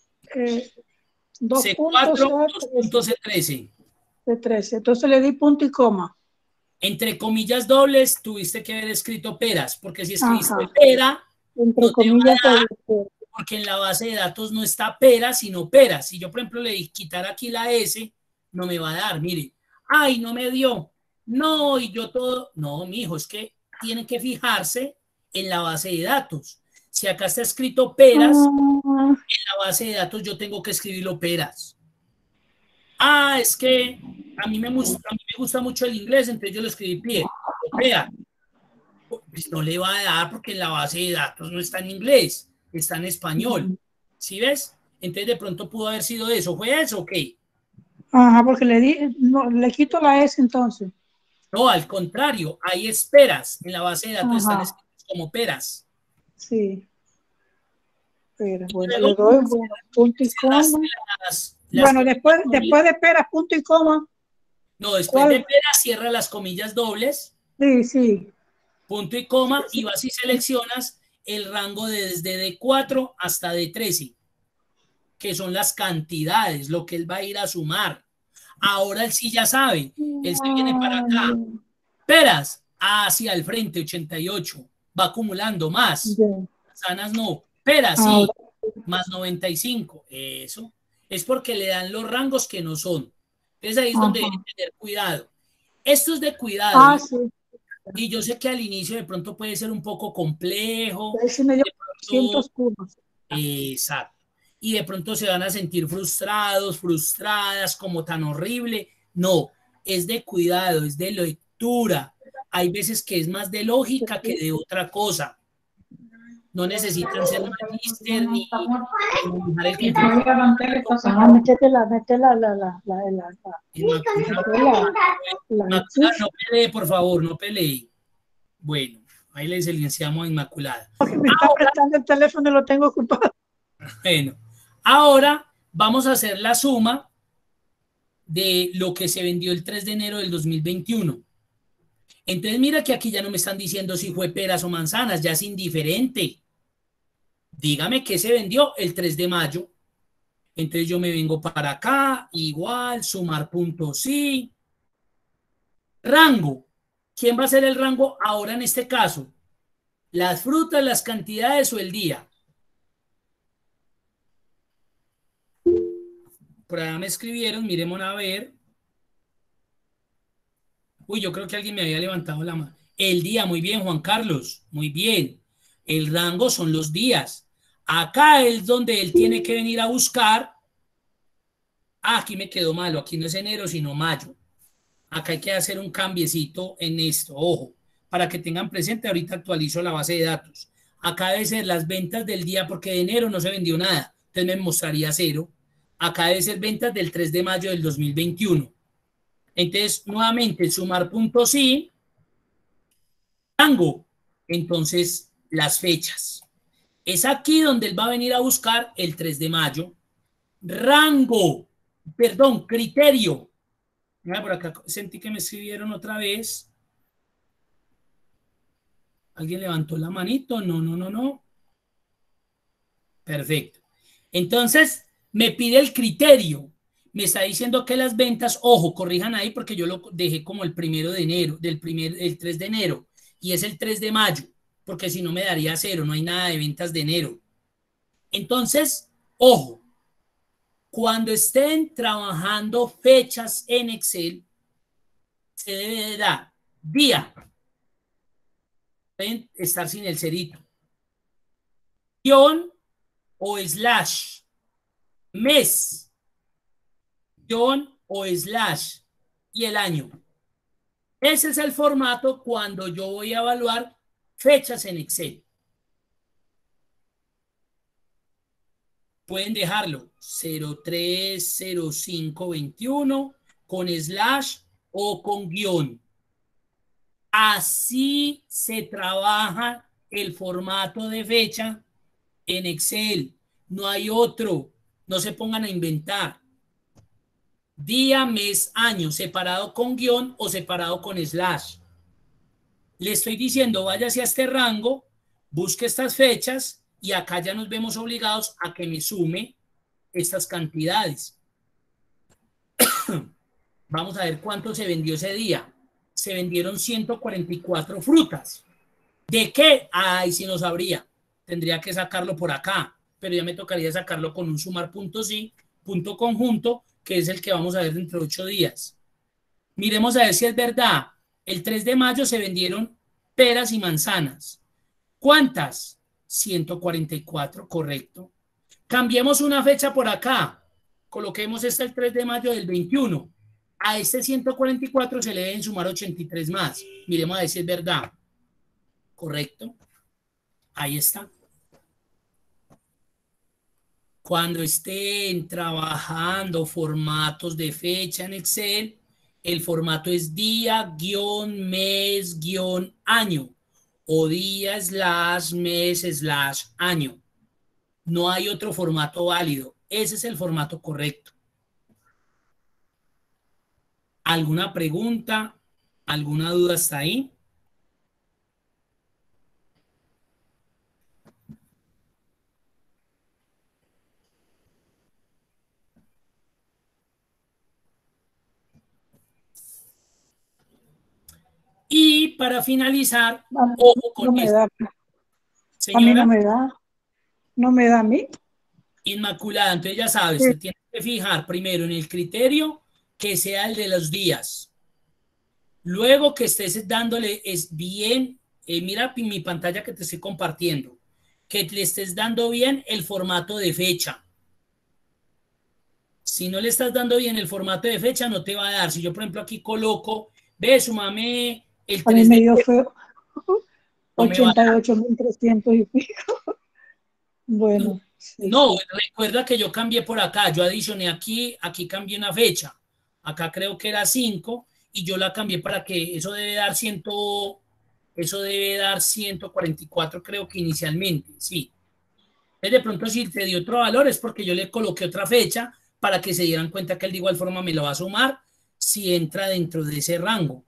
2 puntos C4, 2 puntos C13. de 13. Entonces le di punto y coma. Entre comillas dobles tuviste que haber escrito peras, porque si escribiste Ajá. pera, Entre no te va comillas, a dar, porque en la base de datos no está pera, sino peras. Si yo, por ejemplo, le quitar aquí la S, no me va a dar, mire. Ay, no me dio. No, y yo todo. No, mijo, es que tienen que fijarse en la base de datos. Si acá está escrito peras, en la base de datos yo tengo que escribirlo peras. Ah, es que a mí me gusta mucho el inglés, entonces yo lo escribí pea. Pues no le va a dar porque en la base de datos no está en inglés, está en español. ¿Sí ves? Entonces de pronto pudo haber sido eso. ¿Fue eso o qué? Ajá, porque no, le quito la S entonces. No, al contrario, hay esperas. En la base de datos están Ajá, escritos como peras. sí. Pero Y bueno, le luego doy punto y cerraste coma. las Bueno, comillas dobles. después de peras, punto y coma. No, después de ¿Cuál? peras cierra las comillas dobles, Sí, sí. punto y coma, y Sí. vas y seleccionas el rango desde D4 hasta D13, que son las cantidades, lo que él va a ir a sumar. Ahora él sí ya sabe, él se viene para acá. Peras hacia el frente, 88, va acumulando más. Bien. Manzanas no, peras Ahora, sí, más 95. Eso es porque le dan los rangos que no son. Entonces ahí es donde ajá. deben tener cuidado. Esto es de cuidado. Ah, sí. Y yo sé que al inicio de pronto puede ser un poco complejo. Ahí sí me dio De pronto, 200 puntos. exacto. Y de pronto se van a sentir frustrados, frustradas, como tan horrible. No, es de cuidado, es de lectura. Hay veces que es más de lógica que de otra cosa. No necesitan ser magíster ni manejar el computador. Ajá, Inmaculada, la Inmaculada, no pelee, por favor, no pelee. Bueno, ahí le silenciamos a Inmaculada. porque me está prestando el teléfono y lo tengo ocupado. Bueno, ahora vamos a hacer la suma de lo que se vendió el 3 de enero del 2021. Entonces mira que aquí ya no me están diciendo si fue peras o manzanas, ya es indiferente. Dígame qué se vendió el 3 de mayo. Entonces yo me vengo para acá, igual, sumar puntos, sí. Rango. ¿Quién va a ser el rango ahora en este caso? Las frutas, las cantidades o el día. Por allá me escribieron, miremos a ver. Uy, yo creo que alguien me había levantado la mano. El día, muy bien, Juan Carlos, muy bien. El rango son los días. Acá es donde él tiene que venir a buscar. Ah, aquí me quedó malo, aquí no es enero, sino mayo. Acá hay que hacer un cambiecito en esto, ojo, para que tengan presente, ahorita actualizo la base de datos. Acá debe ser las ventas del día, porque de enero no se vendió nada, entonces me mostraría cero. Acá debe ser ventas del 3 de mayo del 2021. Entonces, nuevamente, sumar puntos y rango. Entonces, las fechas. Es aquí donde él va a venir a buscar el 3 de mayo. Rango, perdón, criterio. Mira, por acá sentí que me escribieron otra vez. ¿Alguien levantó la manito? No, no, no, no. Perfecto. Entonces, me pide el criterio. Me está diciendo que las ventas, ojo, corrijan ahí porque yo lo dejé como el 1 de enero, el 3 de enero, y es el 3 de mayo, porque si no me daría cero, no hay nada de ventas de enero. Entonces, ojo, cuando estén trabajando fechas en Excel, se debe de dar día, pueden estar sin el cerito, guión o slash, mes, guión o slash y el año. Ese es el formato cuando yo voy a evaluar fechas en Excel. Pueden dejarlo 030521 con slash o con guión. Así se trabaja el formato de fecha en Excel. No hay otro. No se pongan a inventar. Día, mes, año, separado con guión o separado con slash. Le estoy diciendo, váyase a este rango, busque estas fechas y acá ya nos vemos obligados a que me sume estas cantidades. Vamos a ver cuánto se vendió ese día. Se vendieron 144 frutas. ¿De qué? Ay, si no sabría. Tendría que sacarlo por acá, pero ya me tocaría sacarlo con un sumar punto sí, punto conjunto, que es el que vamos a ver dentro de 8 días. Miremos a ver si es verdad. El 3 de mayo se vendieron peras y manzanas. ¿Cuántas? 144, correcto. Cambiemos una fecha por acá. Coloquemos esta el 3 de mayo del 21. A este 144 se le deben sumar 83 más. Miremos a ver si es verdad. Correcto. Ahí está. Cuando estén trabajando formatos de fecha en Excel, el formato es día, guión, mes, guión, año. O día, slash, mes, slash, año. No hay otro formato válido. Ese es el formato correcto. ¿Alguna pregunta? ¿Alguna duda hasta ahí? Y para finalizar, ojo con no me esto. da. Señora, a mí no me da. No me da a mí. Inmaculada, entonces ya sabes, Sí. se tiene que fijar primero en el criterio que sea el de los días. Luego que estés dándole, es bien, mira mi pantalla que te estoy compartiendo, que le estés dando bien el formato de fecha. Si no le estás dando bien el formato de fecha, no te va a dar. Si yo, por ejemplo, aquí coloco, ve, súmame el A mí 3 me de dio enero, feo. no me va a dar. 88.300 y pico. Bueno, sí, No, sí. recuerda que yo cambié por acá, yo adicioné aquí, aquí cambié una fecha, acá creo que era 5 y yo la cambié para que eso debe dar 100, eso debe dar 144 creo que inicialmente, sí. Entonces de pronto si te dio otro valor es porque yo le coloqué otra fecha para que se dieran cuenta que él de igual forma me lo va a sumar si entra dentro de ese rango.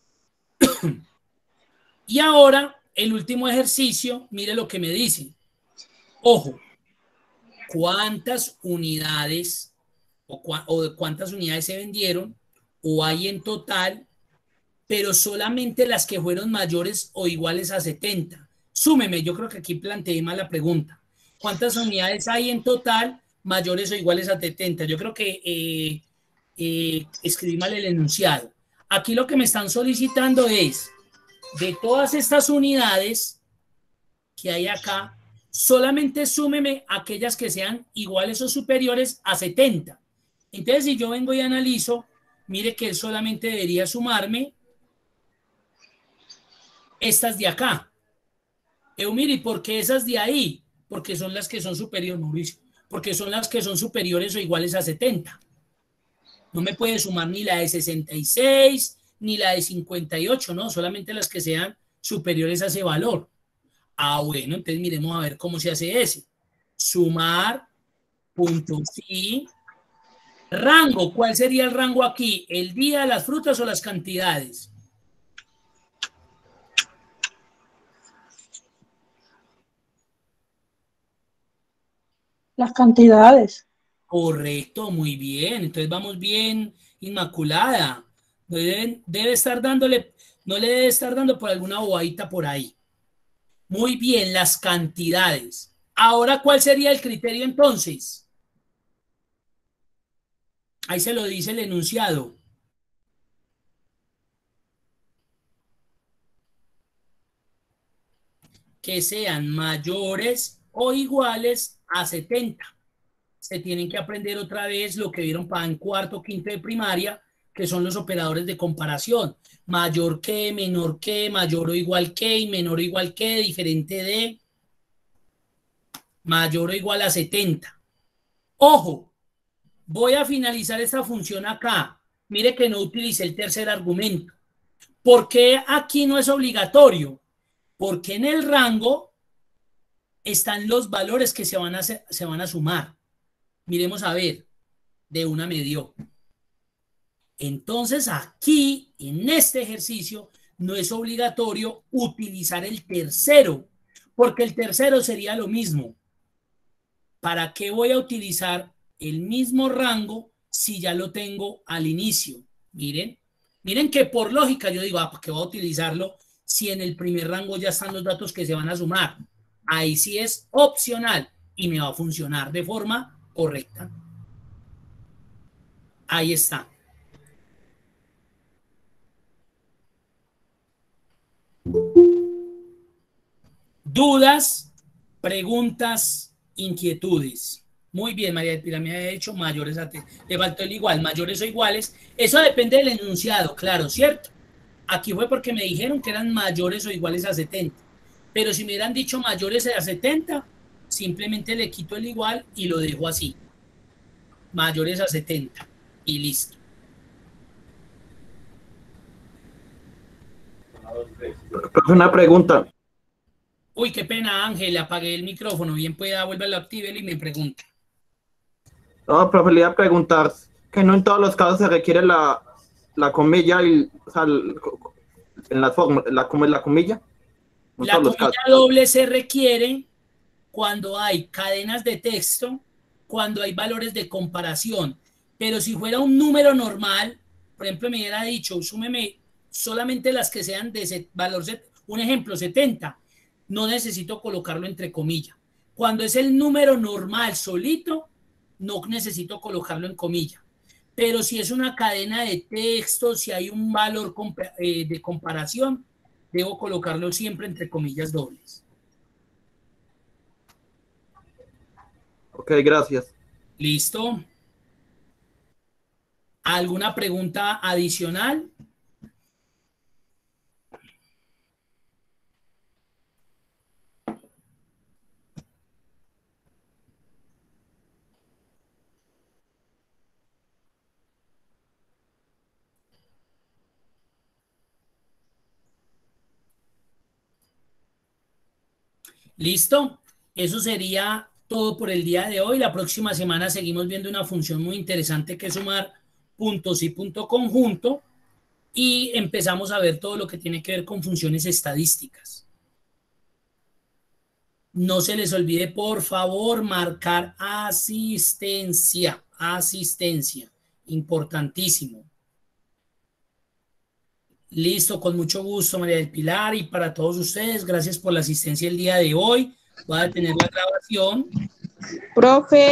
Y ahora el último ejercicio, mire lo que me dice. Ojo, ¿cuántas unidades o de cuántas unidades se vendieron o hay en total, pero solamente las que fueron mayores o iguales a 70? Súmeme, yo creo que aquí planteé mal la pregunta. ¿Cuántas unidades hay en total mayores o iguales a 70? Yo creo que escribí mal el enunciado. Aquí lo que me están solicitando es, de todas estas unidades que hay acá, solamente súmeme aquellas que sean iguales o superiores a 70. Entonces, si yo vengo y analizo, mire que él solamente debería sumarme estas de acá. Mire, ¿por qué esas de ahí? Porque son las que son superiores, Mauricio, porque son las que son superiores o iguales a 70. No me puede sumar ni la de 66, ni la de 58, no, solamente las que sean superiores a ese valor. Bueno, entonces miremos a ver cómo se hace ese. Sumar, punto, sí. Rango, ¿cuál sería el rango aquí? ¿El día, las frutas o las cantidades? Las cantidades. Correcto, muy bien. Entonces vamos bien, Inmaculada. Debe estar dándole, no le debe estar dando por alguna bobadita por ahí. Muy bien, las cantidades. Ahora, ¿cuál sería el criterio entonces? Ahí se lo dice el enunciado. Que sean mayores o iguales a 70. Se tienen que aprender otra vez lo que vieron para en cuarto o quinto de primaria, que son los operadores de comparación. Mayor que, menor que, mayor o igual que, y menor o igual que, diferente de, mayor o igual a 70. Ojo, voy a finalizar esta función acá. Mire que no utilicé el tercer argumento. ¿Por qué aquí no es obligatorio? Porque en el rango están los valores que se van a sumar. Miremos a ver, de una me dio. Entonces aquí, en este ejercicio, no es obligatorio utilizar el tercero, porque el tercero sería lo mismo. ¿Para qué voy a utilizar el mismo rango si ya lo tengo al inicio? Miren, miren que por lógica yo digo, ¿para qué voy a utilizarlo si en el primer rango ya están los datos que se van a sumar? Ahí sí es opcional y me va a funcionar de forma correcta. Ahí está. Dudas, preguntas, inquietudes. Muy bien, María del Pilar me había dicho mayores a le faltó el igual, mayores o iguales. Eso depende del enunciado, claro, ¿cierto? Aquí fue porque me dijeron que eran mayores o iguales a 70. Pero si me hubieran dicho mayores a 70, simplemente le quito el igual y lo dejo así. Mayores a 70 y listo. Una pregunta. Uy, qué pena, Ángel, apagué el micrófono. Bien pueda, vuélvalo a activar y me pregunta. No, profe, le iba a preguntar que no en todos los casos se requiere la comilla, y, o sea, en la forma, la comilla. No La comilla doble se requiere cuando hay cadenas de texto, cuando hay valores de comparación. Pero si fuera un número normal, por ejemplo, me hubiera dicho, súmeme solamente las que sean de ese valor, un ejemplo, 70. No necesito colocarlo entre comillas. Cuando es el número normal solito, no necesito colocarlo en comillas. Pero si es una cadena de texto, si hay un valor de comparación, debo colocarlo siempre entre comillas dobles. Ok, gracias. ¿Listo? ¿Alguna pregunta adicional? ¿Listo? Eso sería todo por el día de hoy. La próxima semana seguimos viendo una función muy interesante que es sumar puntos y punto conjunto y empezamos a ver todo lo que tiene que ver con funciones estadísticas. No se les olvide, por favor, marcar asistencia. Asistencia. Importantísimo. Listo, con mucho gusto, María del Pilar, y para todos ustedes, gracias por la asistencia el día de hoy. Voy a detener la grabación. Profe.